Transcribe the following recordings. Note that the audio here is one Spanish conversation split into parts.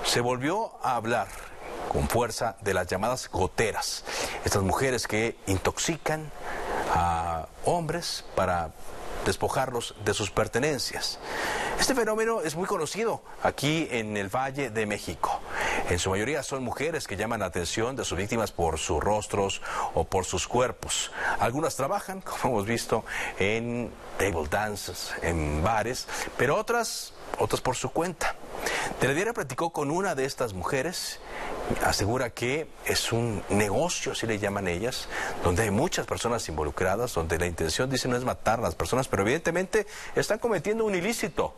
Se volvió a hablar con fuerza de las llamadas goteras, estas mujeres que intoxican a hombres para despojarlos de sus pertenencias. Este fenómeno es muy conocido aquí en el Valle de México. En su mayoría son mujeres que llaman la atención de sus víctimas por sus rostros o por sus cuerpos. Algunas trabajan, como hemos visto, en table dances, en bares, pero otras por su cuenta. Telediario platicó con una de estas mujeres. Asegura que es un negocio, así le llaman ellas, donde hay muchas personas involucradas, donde la intención, dice, no es matar a las personas, pero evidentemente están cometiendo un ilícito.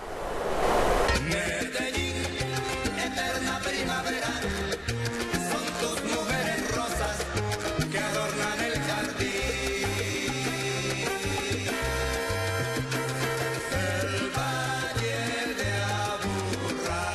Medellín, eterna primavera, son tus mujeres rosas que adornan el jardín. El valle de Aburrá.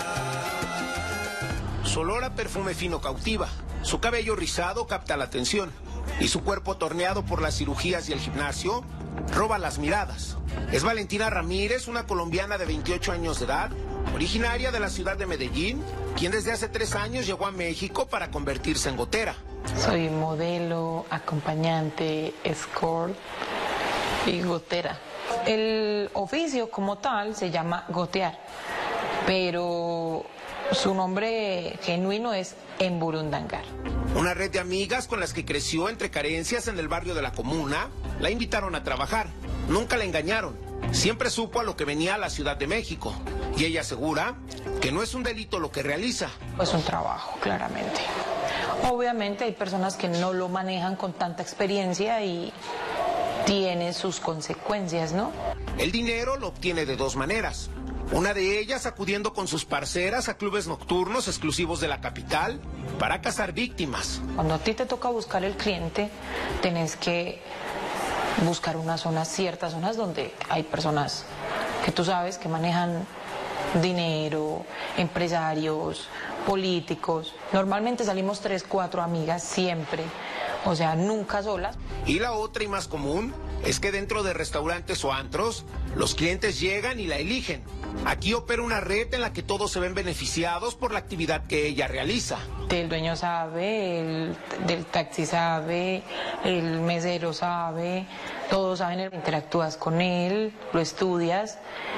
Su olor a perfume fino cautiva, su cabello rizado capta la atención y su cuerpo torneado por las cirugías y el gimnasio roba las miradas. Es Valentina Ramírez, una colombiana de 28 años de edad, originaria de la ciudad de Medellín, quien desde hace 3 años llegó a México para convertirse en gotera. Soy modelo, acompañante, escort y gotera. El oficio como tal se llama gotear, pero su nombre genuino es emburundangar. Una red de amigas con las que creció entre carencias en el barrio de la Comuna, la invitaron a trabajar. Nunca la engañaron. Siempre supo a lo que venía a la Ciudad de México. Y ella asegura que no es un delito lo que realiza. Es un trabajo, claramente. Obviamente hay personas que no lo manejan con tanta experiencia y tiene sus consecuencias, ¿no? El dinero lo obtiene de 2 maneras. Una de ellas acudiendo con sus parceras a clubes nocturnos exclusivos de la capital para cazar víctimas. Cuando a ti te toca buscar el cliente, tenés que buscar unas zonas, ciertas zonas donde hay personas que tú sabes que manejan dinero, empresarios, políticos. Normalmente salimos 3, 4 amigas siempre, o sea, nunca solas. Y la otra y más común es que dentro de restaurantes o antros, los clientes llegan y la eligen. Aquí opera una red en la que todos se ven beneficiados por la actividad que ella realiza. El dueño sabe, el del taxi sabe, el mesero sabe, todos saben, interactúas con él, lo estudias.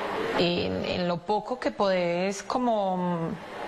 En lo poco que podés como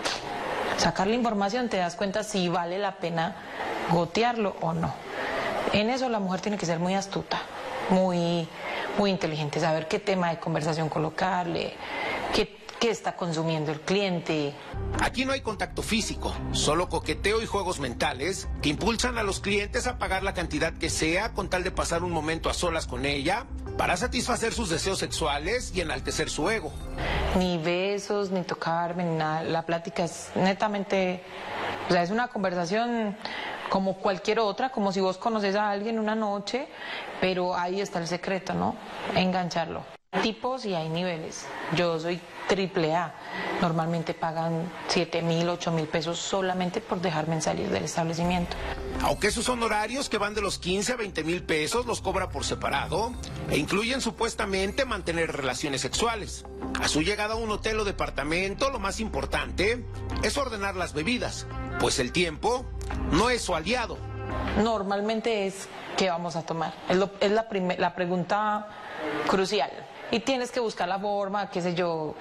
sacar la información te das cuenta si vale la pena gotearlo o no. En eso la mujer tiene que ser muy astuta, muy inteligente, saber qué tema de conversación colocarle, qué está consumiendo el cliente. Aquí no hay contacto físico, solo coqueteo y juegos mentales que impulsan a los clientes a pagar la cantidad que sea con tal de pasar un momento a solas con ella para satisfacer sus deseos sexuales y enaltecer su ego. Ni besos, ni tocarme, ni nada. La plática es netamente, o sea, es una conversación como cualquier otra, como si vos conoces a alguien una noche, pero ahí está el secreto, ¿no? Engancharlo. Tipos y hay niveles. Yo soy AAA. Normalmente pagan 7.000, 8.000 pesos solamente por dejarme salir del establecimiento. Aunque sus honorarios, que van de los 15 a 20.000 pesos, los cobra por separado e incluyen supuestamente mantener relaciones sexuales. A su llegada a un hotel o departamento, lo más importante es ordenar las bebidas, pues el tiempo no es su aliado. Normalmente es ¿qué vamos a tomar? Es la pregunta crucial. Y tienes que buscar la forma, qué sé yo,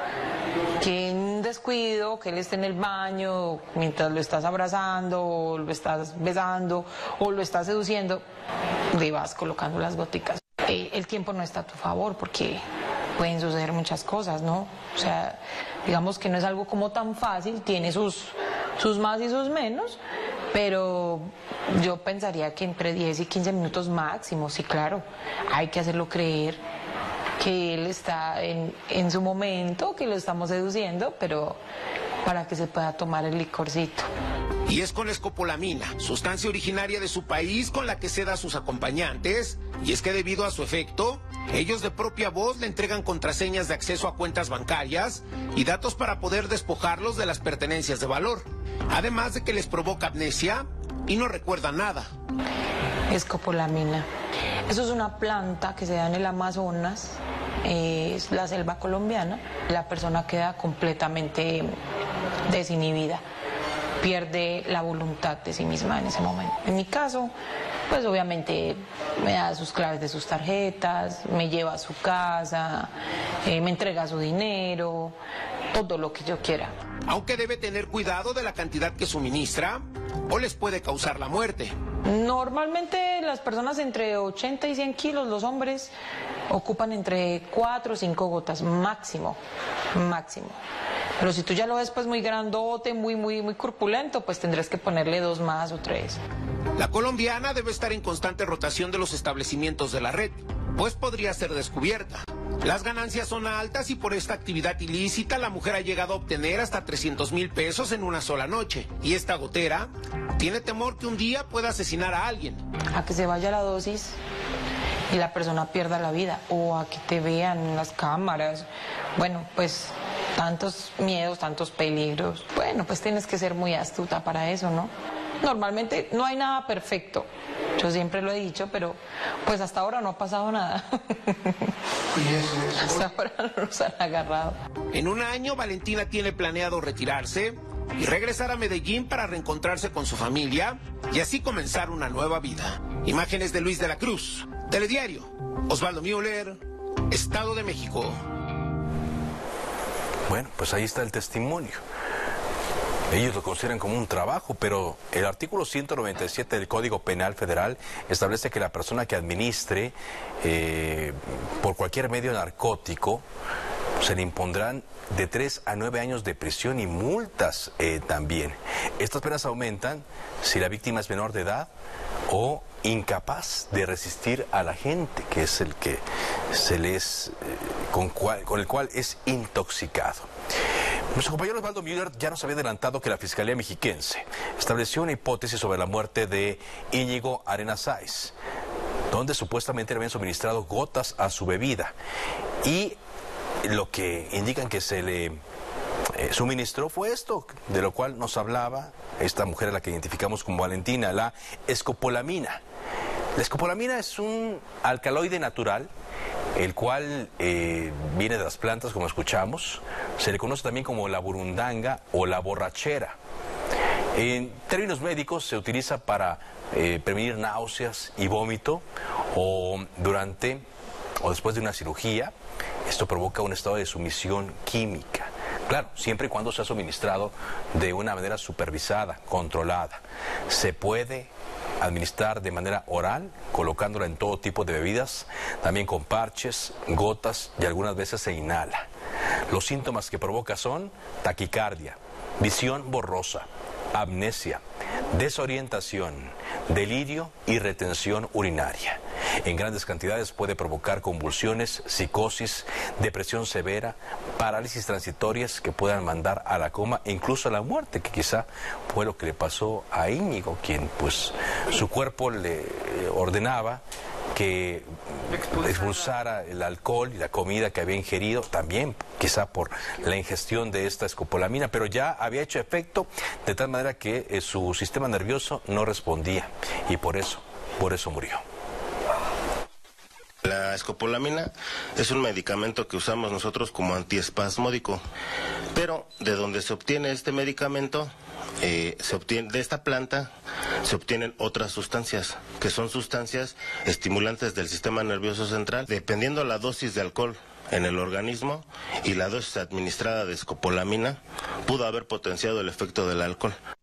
que en un descuido, que él esté en el baño, mientras lo estás abrazando, o lo estás besando, o lo estás seduciendo, le vas colocando las goticas. El tiempo no está a tu favor porque pueden suceder muchas cosas, ¿no? O sea, digamos que no es algo como tan fácil, tiene sus más y sus menos, pero yo pensaría que entre 10 y 15 minutos máximo, sí, claro, hay que hacerlo creer que él está en su momento, que lo estamos seduciendo, pero para que se pueda tomar el licorcito. Y es con escopolamina, sustancia originaria de su país con la que seda a sus acompañantes, y es que debido a su efecto, ellos de propia voz le entregan contraseñas de acceso a cuentas bancarias y datos para poder despojarlos de las pertenencias de valor, además de que les provoca amnesia y no recuerdan nada. Escopolamina. Eso es una planta que se da en el Amazonas, es la selva colombiana. La persona queda completamente desinhibida, pierde la voluntad de sí misma en ese momento. En mi caso, pues obviamente me da sus claves de sus tarjetas, me lleva a su casa, me entrega su dinero, todo lo que yo quiera. Aunque debe tener cuidado de la cantidad que suministra o les puede causar la muerte. Normalmente las personas entre 80 y 100 kilos, los hombres, ocupan entre 4 o 5 gotas máximo, máximo. Pero si tú ya lo ves pues muy grandote, muy corpulento, pues tendrás que ponerle 2 más o 3. La colombiana debe estar en constante rotación de los establecimientos de la red, pues podría ser descubierta. Las ganancias son altas y por esta actividad ilícita la mujer ha llegado a obtener hasta 300,000 pesos en una sola noche. Y esta gotera tiene temor que un día pueda asesinar a alguien. A que se vaya la dosis y la persona pierda la vida, o a que te vean en las cámaras. Bueno, pues tantos miedos, tantos peligros. Bueno, pues tienes que ser muy astuta para eso, ¿no? Normalmente no hay nada perfecto, yo siempre lo he dicho, pero pues hasta ahora no ha pasado nada. Hasta ahora no nos han agarrado. En un año, Valentina tiene planeado retirarse y regresar a Medellín para reencontrarse con su familia y así comenzar una nueva vida. Imágenes de Luis de la Cruz, Telediario, Osvaldo Müller, Estado de México. Bueno, pues ahí está el testimonio. Ellos lo consideran como un trabajo, pero el artículo 197 del Código Penal Federal establece que la persona que administre por cualquier medio narcótico se le impondrán de 3 a 9 años de prisión y multas también. Estas penas aumentan si la víctima es menor de edad o incapaz de resistir a la gente, que es el que se les con el cual es intoxicado. Nuestro compañero Osvaldo Müller ya nos había adelantado que la Fiscalía Mexiquense estableció una hipótesis sobre la muerte de Íñigo Arenas Sáez, donde supuestamente le habían suministrado gotas a su bebida. Y lo que indican que se le suministró fue esto, de lo cual nos hablaba esta mujer a la que identificamos como Valentina, la escopolamina. La escopolamina es un alcaloide natural, el cual viene de las plantas, como escuchamos. Se le conoce también como la burundanga o la borrachera. En términos médicos se utiliza para prevenir náuseas y vómito o durante o después de una cirugía. Esto provoca un estado de sumisión química. Claro, siempre y cuando sea suministrado de una manera supervisada, controlada. Se puede administrar de manera oral, colocándola en todo tipo de bebidas, también con parches, gotas y algunas veces se inhala. Los síntomas que provoca son taquicardia, visión borrosa, amnesia, desorientación, delirio y retención urinaria. En grandes cantidades puede provocar convulsiones, psicosis, depresión severa, parálisis transitorias que puedan mandar a la coma e incluso a la muerte, que quizá fue lo que le pasó a Íñigo, quien pues su cuerpo le ordenaba que expulsara el alcohol y la comida que había ingerido, también quizá por la ingestión de esta escopolamina, pero ya había hecho efecto de tal manera que su sistema nervioso no respondía y por eso murió. La escopolamina es un medicamento que usamos nosotros como antiespasmódico, pero de donde se obtiene este medicamento, de esta planta, se obtienen otras sustancias, que son sustancias estimulantes del sistema nervioso central. Dependiendo la dosis de alcohol en el organismo y la dosis administrada de escopolamina, pudo haber potenciado el efecto del alcohol.